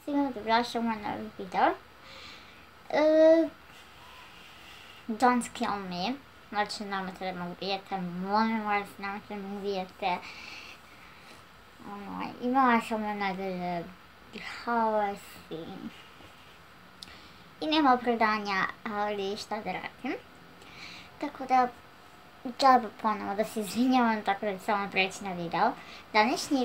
svima, dobrodošli u moj novi video. Don't kill me. Znači, nemojte da me ubijete, molim vas, nemojte da me ubijete. Imala sam nadalje haos i nema opravdanja, ali šta da radim. Tako da, džaba ponovo da se izvinjavam, tako da ću samo preći na video. Današnji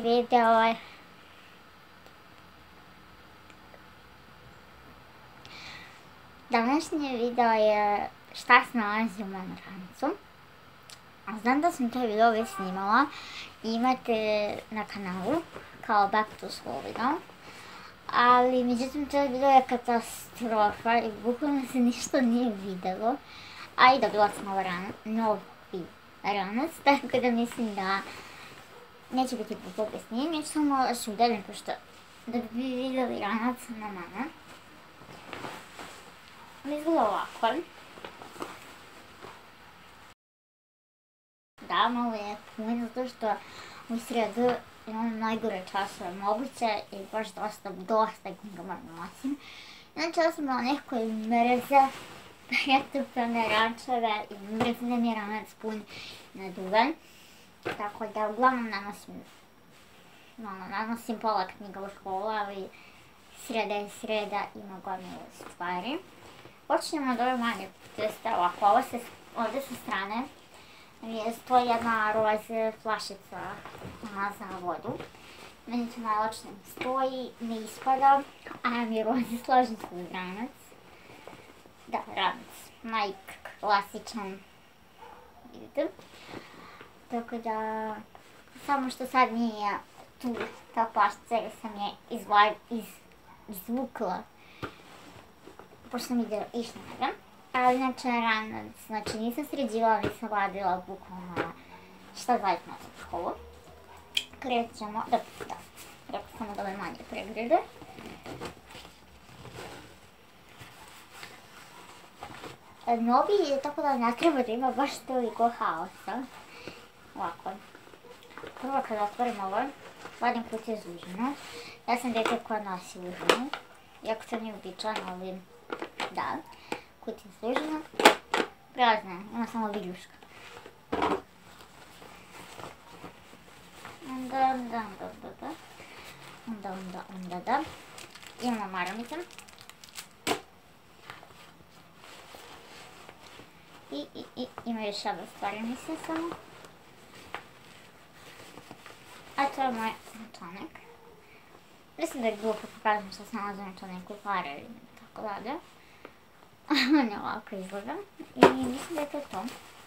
video je šta se nalazi u mom rancu. Znam da sam taj video već snimala i imate na kanalu kao back to school video. Ali međutim taj video je katastrofa i bukvalno se ništa nije videlo. A i dobila sam novi ranac, tako da mislim da neće biti popesnije. Neću samo da se udaljim, pošto da bi vidjeli ranac na mene. Izgleda ovako. Da, malo je puno, zato što u sredu imam najgore časove moguće i baš dosta ga moram nosim. Inače, ja sam imala neko i mrze pretupane rančeve i mrzne mi ranac pun naduvan. Tako da uglavnom nanosim pola knjiga u školu, ali sreda je sreda, ima gomilu stvari. Počnemo od ove manje testa ovako, ovdje sa strane stoji jedna roze flašica za vodu. Meni to najlakše stoji, ne ispada, a mi roze složen svoj ranac. Da, ranac, najklasičan, vidite. Tako da, samo što sad nije tu ta flašica jer sam je izvukla pošto sam išla na ga. Ali inače ranac, znači nisam sređivala, nisam vadila bukvalno šta zajedno za školu. Krećemo, rekao sam od ove manje pregrade. Novi je tako da ne treba da ima baš toliko haosa. Ovako. Prvo kada otvorim ovo, vadim kutiju za užinu. Ja sam dete koja nosi užinu. Iako to nije uobičajeno, ali da. Kutija za užinu. Prazna je, ima samo viljuška. Onda. Imamo maramicu. I ima još jedna stvari, mislim samo. A to je moj tonik. Mislim da je glupo pokazam što se nalazi na toniku, pare ili tako dalje. On je ovako izgleda. I mislim da je to.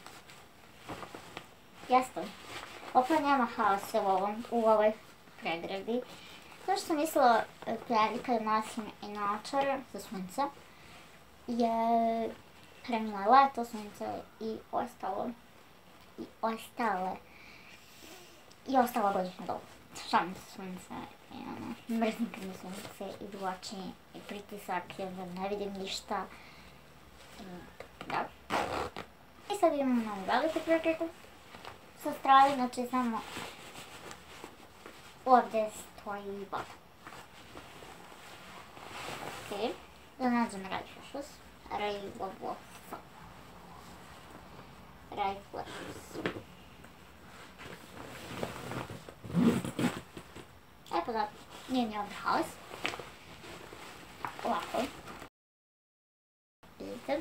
Jeste. Opet nema haosa u ovoj pregradi. Zato što sam mislila kada nosim i naočare za sunce. Je krenulo je leto, sunce i ostala godišnja doba. Šalim se sunce, mrzim kad mi sunce i duvači i pritisak i onda ne vidim ništa. Da. I sad imamo novu veliku pregradu sa strane, znači samo ovdje stoji voda. Ok, da nađem rajflašus. Eto da, nije ni ovdje haos. Ovako. Vidite.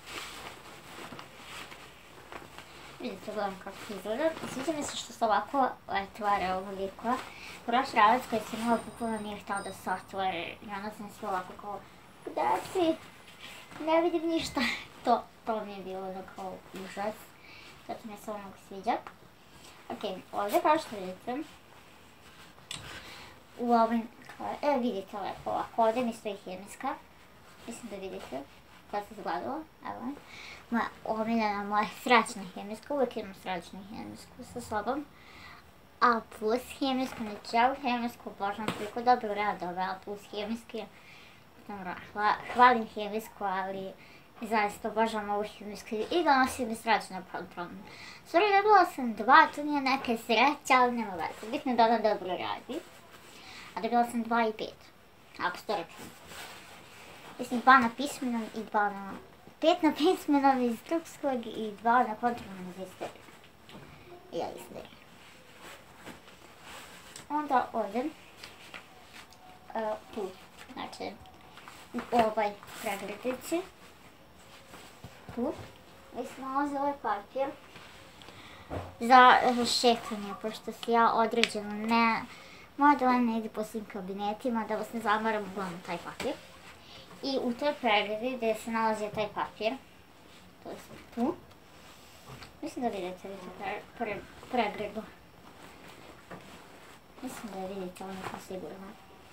Vidite, gledam kako izgleda. Sviđa mi se što se ovako otvara ovoliko. Prošli ranac koji sam imala bukvalno nije htjela da se otvore. I onda sam sve ovako kao, gdje si? Ne vidim ništa. To mi je bilo kao užas. Zato mi se ovo mnogo sviđa. Ok, ovdje kao što vidite. U ovim, vidite lepo ovako, ovdje mi stoji hemijska. Mislim da vidite kada se zgledala, evo. Moja omiljena, moja srećna hemijska, uvijek imam srećnu hemijsku sa sobom. A plus hemijsku, znači ja u hemijsku obožavam toliko dobro radove, a plus hemijski, hvalim hemijsku, ali zaista obožavam ovu hemijsku i donosim mi srećno problem. Stvari, dobila sam 2, to nije neka sreća, ali nema veze, bitno je da ona dobro radi. A dobila sam 2 i 5. ako ste rekli. Mislim, 2 na pismenom i 2 na... 5 na pismenom iz srpskog i 2 na kontrolnom iz istorije. Ja istorije. Onda ovdje, tu, znači, u ovaj pregradici, tu, mi se nalazi ovaj papir za šetanje, pošto si ja određeno ne, moja dole ne ide po svim kabinetima, da vas ne zamaram, uglavnom taj papir. I u toj pregradi gdje se nalazi taj papir, to je tu, mislim da vidite pregradu. Mislim da je vidite, ali nisam sigurna.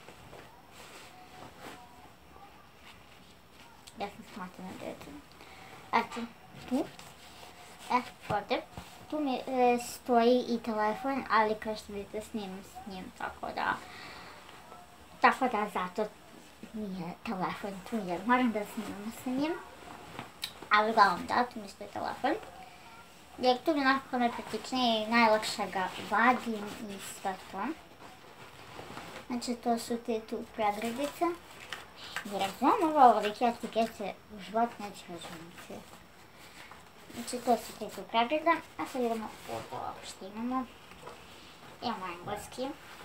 Ja sam smatila da je tu. Eto, tu. Ovdje. Tu mi stoji i telefon, ali kao što vidite snimam s njim, tako da zato nije telefon tu jer moram da snimam sa njim. Ali uglavnom da, tu mi stoji telefon. Jer tu mi onako najpraktičnije i najlakše ga vadim i sve to. Znači to su te tu pregradice. Jer znam ovo ovolike etikete u životu neću razumjeti. Znači to su te tu pregrade. A sad idemo ovo što imamo. Imamo engleski.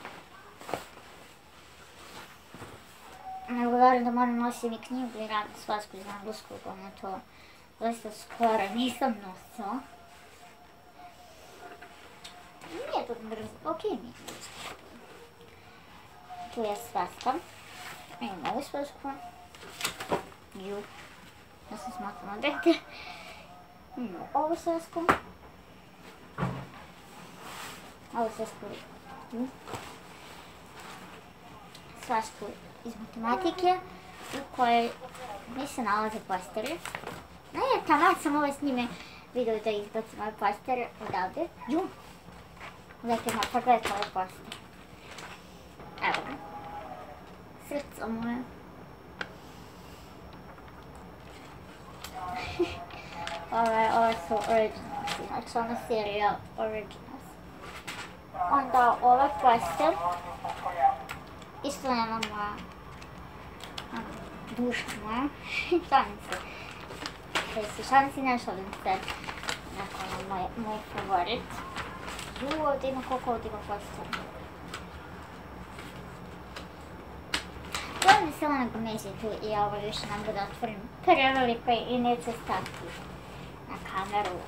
Ne govorim da moram nosim i knjigu i radnu svasku iz engleskog, ono to dosta skoro nisam nosila. Nije to brzo, okej mi je. Tu je svaska. Imam ovu svasku. Ja sam smatala dete. Imam ovu svasku. Ovu svasku svasku iz matematike u kojoj mi se nalaze posteri. Ne, tamo sam ovo snime video da izbacim ovaj poster odavde. Uvijek je pogledajte ovaj poster. Evo ga. Srce moje. Ove su Originals, znači ona serija Originals. Onda ovaj poster isto nema moja duša moja. Šalim se, ne šalim se. Neko moj favorit. Ovdje ima koliko ovdje ima poster. Gledam se onog međe tu i ja ovo više ne mogu da otvorim preveliko i neće stati na kameru.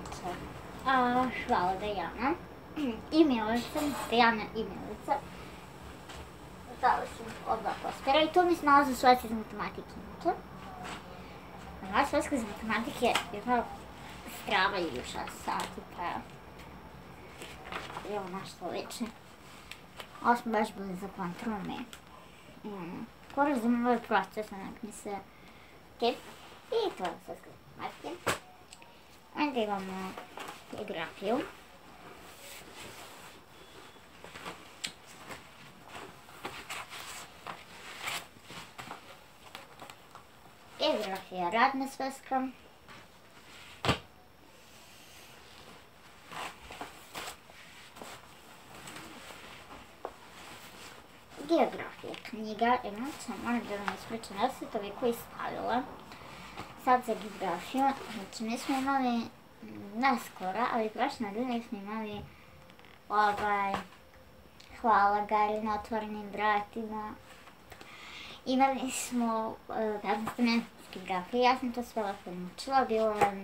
Hvala Dejana. Dejana i Milica. Dala sam oba postera i tu mi se nalaze sveske iz matematike. Ova sveska iz matematike je malo stravajuća sati, pa je ovo nešto liče. Ovo smo baš bili za kontrome. Ko razumem ovaj proces, onak mi se kip. I to je sveska iz matematike. Onda imamo geografiju. Geografija, radna sveska. Geografija knjiga, samo moram da vam ispričam, ja sam toliko ispravila. Sad za geografiju, znači mi smo imali, ne skoro, ali prošle nedelje smo imali hvala Gari na otvorenim vratima. Imali smo 15 geografije, ja sam to sve lako naučila, bilo je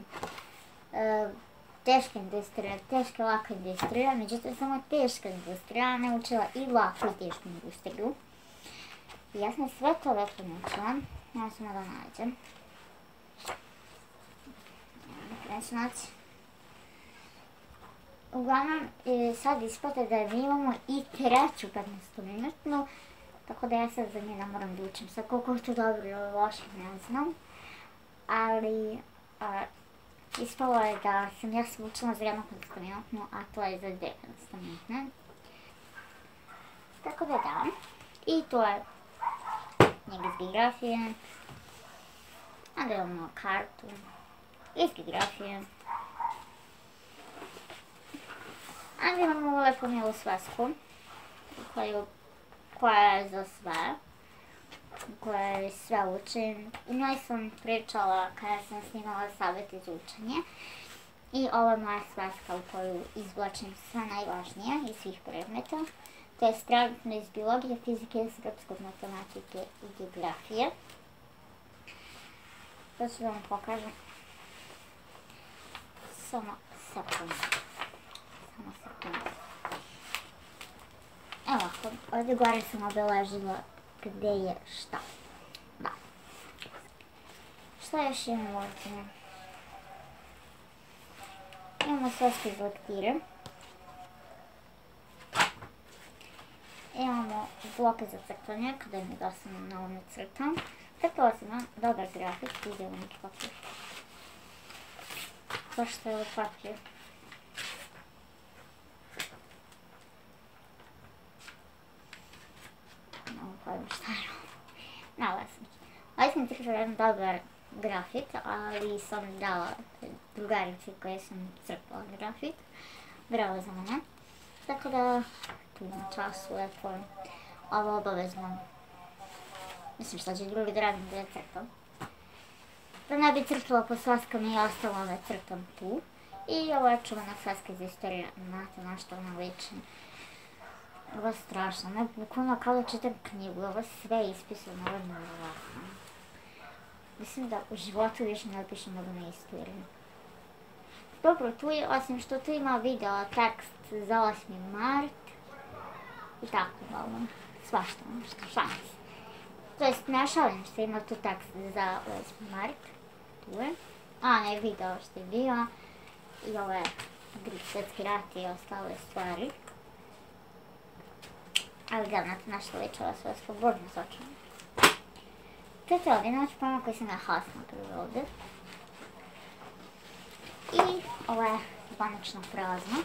teška industrija, teška laka industrija, međutim samo teška industrija naučila i laku i tešku industriju. I ja sam sve to lepo naučila, ja sam da nađem. Neću naći. Uglavnom, sad isplate da mi imamo i treću 15-minutnu, tako da ja sad za nje ne moram da učim. Sad koliko to dobro ili loše ne znam, ali ispalo je da sam ja se učila za 1-15-minutnu, a to je za 2-15-minutne. Tako da da. I to je knjiga iz geografije. Onda imamo kartu iz geografije. Onda imamo lepo milu svesku koja je za sve. koje sve učim. U njoj sam pričala kada sam snimala savjete za učenje. I ovo je moja sveska u koju izvlačim sve najvažnije iz svih predmeta. To je trenutno iz biologije, fizike, srpskog, matematike i geografije. To ću da vam pokažem. Samo sekundu. Evo ovako, ovdje gore sam obeležila gdje je šta. Da. Šta još imamo ovdje? Imamo sveske za lektire. Imamo bloke za crtanje, kada mi dosadno na ovome crtam. Crtala sam na dobar grafik, vidjela neki papir. Zašto je ovo papir? Malo pojma šta je ovo. Nala sam. Ovdje sam crtala jedan dobar grafik, ali sam dala drugarici koje sam crtala grafik. Bravo za mene. Tako da, tu na času lepo, ovo obavezno. Mislim šta će drugi da radim da je crtam. Da ne bi crtala po sveskama i ostalo ove crtam tu. I ovo je čuvana sveska za istoriju. Znate na što ona liči. Ovo je strašno. Ne, bukvalno kao da čitam knjigu. Ovo sve ispisano. Ovo je nevjerovatno. Mislim da u životu više ne pišem nego na istoriju. Dobro, tu je, osim što tu ima video tekst za 8. mart. I tako, malo. Svašta nešto, šans. To jest, ne šalim što ima tu tekst za 8. mart. Tu je. A, ne, video što je bio. I ove Drugi svjetski rat i ostale stvari. Ali da, znate na što ličila svoje slobodno sočanje. To je to ovdje, znači pomoć koji sam na hasno prvi ovdje. I ovo je zvanično prazno.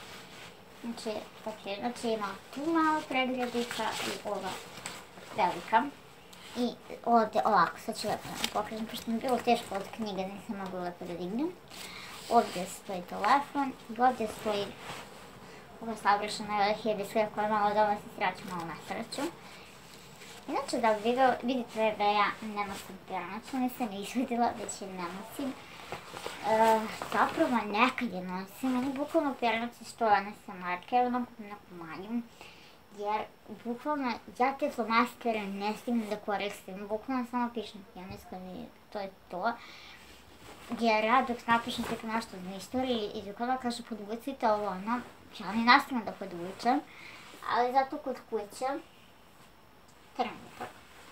Znači ima tu malo predgradica i ova velika. I ovdje ovako, sad ću lepo vam pokažem, pošto mi je bilo teško od knjige, nisam mogla lepo da dignem. Ovdje stoji telefon i ovdje stoji ova savršena hediska koja je malo doma se sreću, malo nesreću. Inače da vidite da ja ne nosim pernaču, nisam izvidjela već je ne nosim. Zapravo nekad je nosim, meni bukvalno pernači što ne sam marke, evo nam kupim neku manju. Jer bukvalno ja te flomastere ne stignem da koristim, bukvalno samo pišem pioniska i to je to. Jer ja dok napišem tek nešto za istoriju i dok ona kaže podvucite ovo ono, ja ne nastavim da podvučem, ali zato kod kuće trenutak.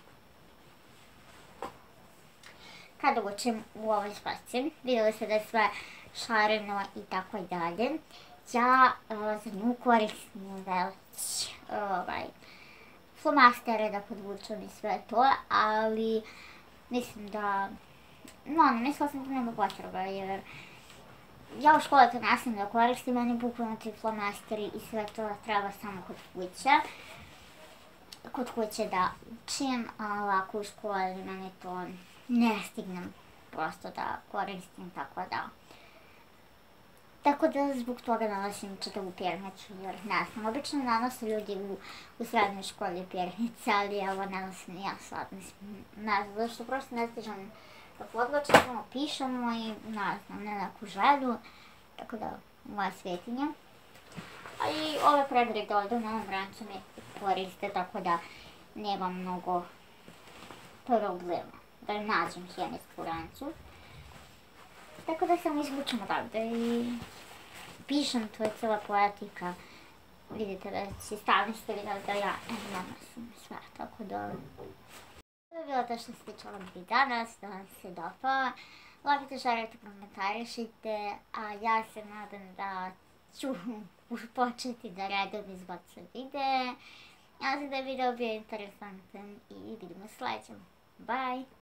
Kada učim u ovoj svesci, vidjeli ste da je sve šareno i tako i dalje. Ja za nju koristim već flomastere da podvučem i sve to, ali mislim da, mislila sam da nema potreba jer ja u školi to nastavim da koristim, meni bukvalno ti flomasteri i sve to treba samo kod kuće. Kod kuće da učim, a ovako u školi meni to ne stignem prosto da koristim, tako da. Tako da zbog toga nanosim čitavu pernicu, jer ne znam, obično nanose ljudi u srednjoj školi pernice, ali evo nanosim ja sad, mislim, ne znam, zašto prosto ne stižem da podlačim, samo pišemo i ne znam, ne neku želju, tako da moja svetinja. A i ove predrede ovdje na ovom rancu mi koriste, tako da nema mnogo problema da nađem hemijsku rancu. Tako da sam izvučem odavde i pišem, to je cijela poetika. Vidite već i stavim ste vidjeli da ja ne nosim sve, tako da. To je bilo to što se tiče ovog videa danas, da vam se dopao. Lajkajte, šerajte, komentarišite, a ja se nadam da ću početi da redom izbacujem videe. Ja znam da je video bio interesantan i vidimo u sljedećem. Bye!